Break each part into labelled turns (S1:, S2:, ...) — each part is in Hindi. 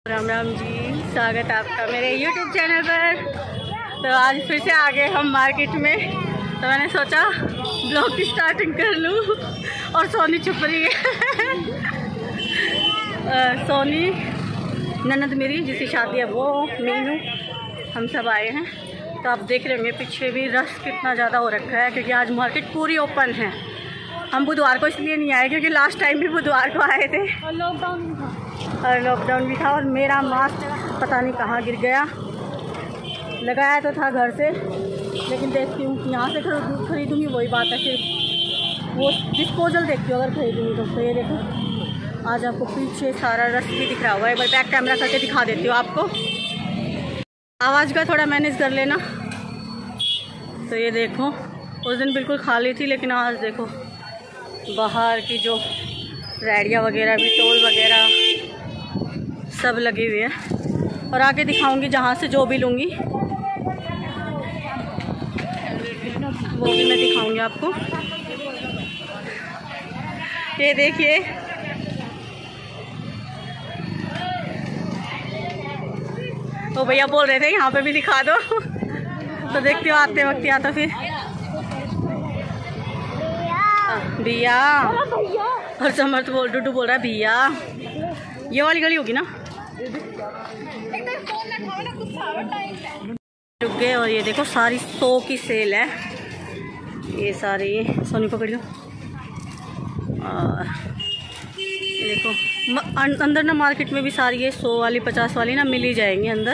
S1: राम राम जी, स्वागत है आपका मेरे YouTube चैनल पर। तो आज फिर से आ गए हम मार्केट में। तो मैंने सोचा ब्लॉग की स्टार्टिंग कर लूँ और सोनी छुप रही है। सोनी ननद मेरी जिसकी शादी है वो, मीनू, हम सब आए हैं। तो आप देख रहे होंगे पीछे भी रश कितना ज़्यादा हो रखा है क्योंकि आज मार्केट पूरी ओपन है। हम बुधवार को इसलिए नहीं आए क्योंकि लास्ट टाइम भी बुधवार को आए थे और लॉकडाउन भी था और मेरा मास्क पता नहीं कहाँ गिर गया। लगाया तो था घर से, लेकिन देखती हूँ यहाँ से खरीदूँगी वही बात है। फिर वो डिस्पोजल देखती हूँ अगर खरीदूँगी तो। ये देखो आज आपको पीछे सारा रस भी दिख रहा हुआ है। एक बार बैक कैमरा करके दिखा देती हूँ आपको। आवाज़ का थोड़ा मैनेज कर लेना। तो ये देखो उस दिन बिल्कुल खाली थी, लेकिन आज देखो बाहर की जो रेडिया वगैरह भी, टोल वगैरह सब लगी हुई है। और आगे दिखाऊंगी जहाँ से जो भी लूँगी वो भी मैं दिखाऊंगी आपको। ये देखिए तो भैया बोल रहे थे यहाँ पे भी दिखा दो। तो देखते हो आते वक्त या तो फिर भैया और समर्थ डुडू बोल रहा है भैया। ये वाली गली होगी ना। रुक गए और ये देखो सारी 100 की सेल है। ये सारी सोनी पकड़ लो। और ये देखो अंदर ना मार्केट में भी सारी ये 100 वाली 50 वाली ना मिल ही जाएंगी अंदर।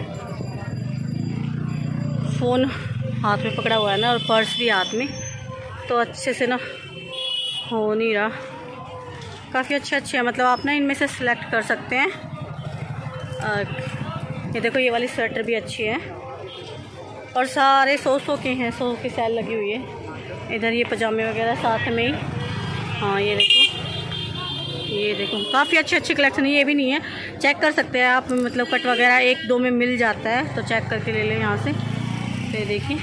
S1: फ़ोन हाथ में पकड़ा हुआ है ना और पर्स भी हाथ में, तो अच्छे से ना हो नहीं रहा। काफ़ी अच्छे हैं, मतलब आप ना इनमें से सिलेक्ट कर सकते हैं। ये देखो ये वाली स्वेटर भी अच्छी है और सारे 100 के हैं। 100 की सेल लगी हुई है। इधर ये पजामे वगैरह साथ में ही। हाँ ये देखो काफ़ी अच्छे कलेक्शन है। ये भी नहीं है, चेक कर सकते हैं आप, मतलब कट वगैरह 1-2 में मिल जाता है, तो चेक करके ले लें यहाँ से। तो ये देखिए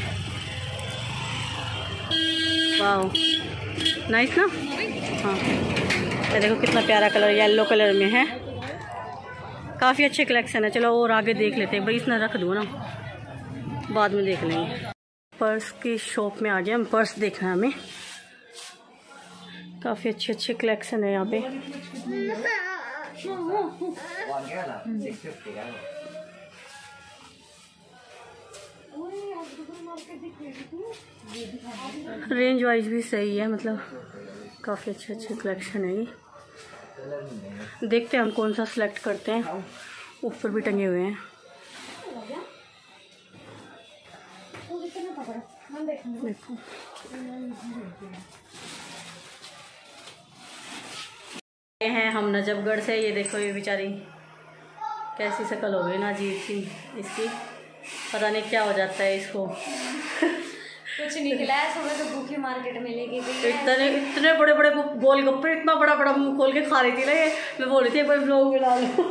S1: वाह नाइस ना। हाँ ये देखो कितना प्यारा कलर येलो कलर में है। काफ़ी अच्छे कलेक्शन है। चलो और आगे देख लेते हैं। भाई इसमें रख दूँ ना, बाद में देख लेंगे। पर्स की शॉप में आ गए हम। पर्स देखना है हमें। काफ़ी अच्छे कलेक्शन है यहाँ पे। रेंज वाइज भी सही है, मतलब काफ़ी अच्छे कलेक्शन है ये। देखते हैं हम कौन सा सिलेक्ट करते हैं। ऊपर भी टंगे हुए हैं। देखो ये हैं हम नजफगढ़ से। ये देखो ये बेचारी कैसी शक्ल हो गई ना अजीब सी इसकी, पता नहीं क्या हो जाता है इसको।
S2: कुछ निकला है सुबह तो भूखी मार्केट में लेके गई।
S1: इतने बड़े गोलगप्पे इतना बड़ा मुंह खोल के खा रही थी ना ये। मैं बोल रही थी एक बार व्लॉग में ला लो।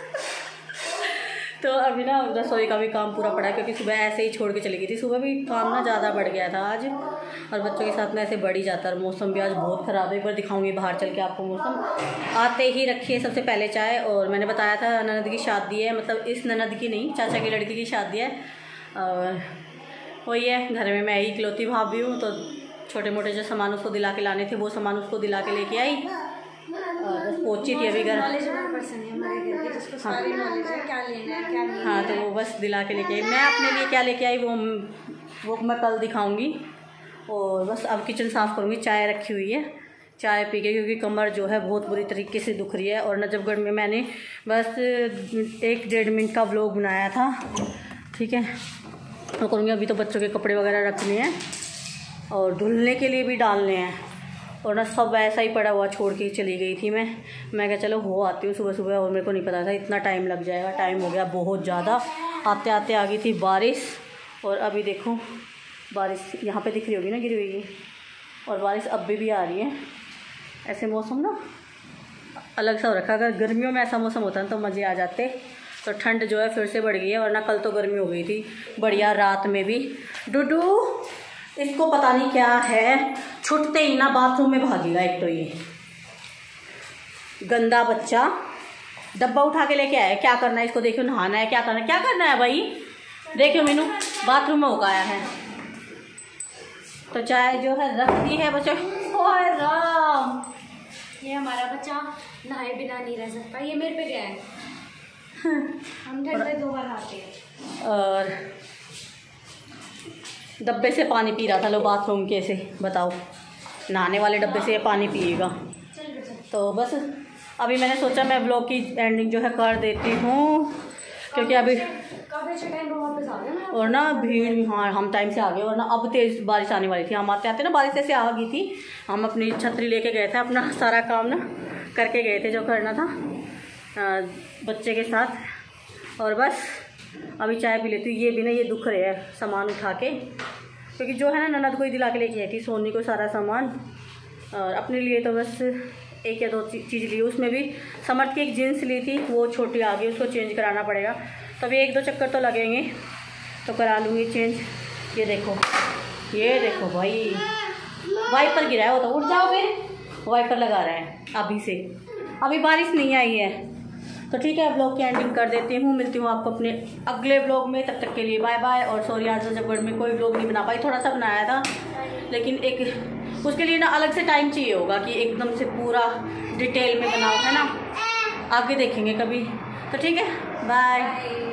S1: तो अभी ना रसोई का भी काम पूरा पड़ा क्योंकि सुबह ऐसे ही छोड़ के चली गई थी। सुबह भी काम ना ज़्यादा बढ़ गया था आज, और बच्चों के साथ में ऐसे बढ़ ही जाता है। मौसम भी आज बहुत ख़राब है। एक बार दिखाऊंगी बाहर चल के आपको मौसम। आते ही रखिए सबसे पहले चाय। और मैंने बताया था ननद की शादी है, मतलब इस ननद की नहीं, चाचा की लड़की की शादी है। और वही है, घर में मैं ही इकलौती भाभी हूँ, तो छोटे मोटे जो सामान उसको दिला के लाने थे वो सामान उसको दिला के लेके आई। और बस पहुँची थी अभी घर। हाँ तो वो बस दिला के लेके आई। मैं अपने लिए क्या लेके आई वो मैं कल दिखाऊंगी। और बस अब किचन साफ़ करूँगी। चाय रखी हुई है, चाय पी के, क्योंकि कमर जो है बहुत बुरी तरीके से दुख रही है। और नजफगढ़ में मैंने बस 1-1.5 मिनट का व्लॉग बनाया था, ठीक है। तो करूँगी। अभी तो बच्चों के कपड़े वगैरह रखने हैं और धुलने के लिए भी डालने हैं। और ना सब ऐसा ही पड़ा हुआ छोड़ के चली गई थी मैं कहा चलो हो आती हूँ सुबह। और मेरे को नहीं पता था इतना टाइम लग जाएगा। टाइम हो गया बहुत ज़्यादा। आते आते आ गई थी बारिश। और अभी देखो बारिश यहाँ पे दिख रही होगी ना, गिरी हुई है। और बारिश अब भी आ रही है। ऐसे मौसम ना अलग सा हो रखा। अगर गर्मियों में ऐसा मौसम होता ना तो मज़े आ जाते। तो ठंड जो है फिर से बढ़ गई है, वरना कल तो गर्मी हो गई थी बढ़िया रात में भी। डुडू इसको पता नहीं क्या है, छुटते ही ना बाथरूम में भागेगा। एक तो ये गंदा बच्चा। डब्बा उठा के लेके आया। क्या करना है इसको, देखियो नहाना है, क्या करना है भाई, देखियो मीनू बाथरूम में उगाया है। तो चाय जो है रख दी है बच्चों। ओए राम,
S2: ये हमारा बच्चा नहाए बिना नहीं रह सकता, ये मेरे पे गया है। हम ठंड में 2 बार नहाते हैं।
S1: और डब्बे से पानी पी रहा था, लो बाथरूम के से, बताओ नहाने वाले डब्बे से ये पानी पिएगा। तो बस अभी मैंने सोचा मैं ब्लॉग की एंडिंग जो है कर देती हूँ, क्योंकि अभी और ना भीड़, हाँ हम टाइम से आ गए, और ना अब तेज़ बारिश आने वाली थी। हम आते आते ना बारिश ऐसे आ गई थी। हम अपनी छतरी लेके गए थे, अपना सारा काम ना करके गए थे जो करना था बच्चे के साथ। और बस अभी चाय पी लेती हूँ। ये भी ना ये दुख रहे है सामान उठा के, क्योंकि जो है ना ननद को ही दिला के लेके आई थी सोनी को सारा सामान, और अपने लिए तो बस 1 या 2 चीज़ ली। उसमें भी समर्थ की एक जीन्स ली थी, वो छोटी आ गई, उसको चेंज कराना पड़ेगा। तो अभी 1-2 चक्कर तो लगेंगे, तो करा लूँगी चेंज। ये देखो भाई, वाइपर गिरा है, वो तो उठ जाओ मेरे, वाइपर लगा रहा है अभी से। अभी बारिश नहीं आई है। तो ठीक है, ब्लॉग की एंडिंग कर देती हूँ। मिलती हूँ आपको अपने अगले ब्लॉग में, तब तक के लिए बाय बाय। और सॉरी आज जबगढ़ में कोई ब्लॉग नहीं बना पाई, थोड़ा सा बनाया था, लेकिन एक उसके लिए ना अलग से टाइम चाहिए होगा कि एकदम से पूरा डिटेल में बनाओ, है ना। आगे देखेंगे कभी। तो ठीक है, बाय।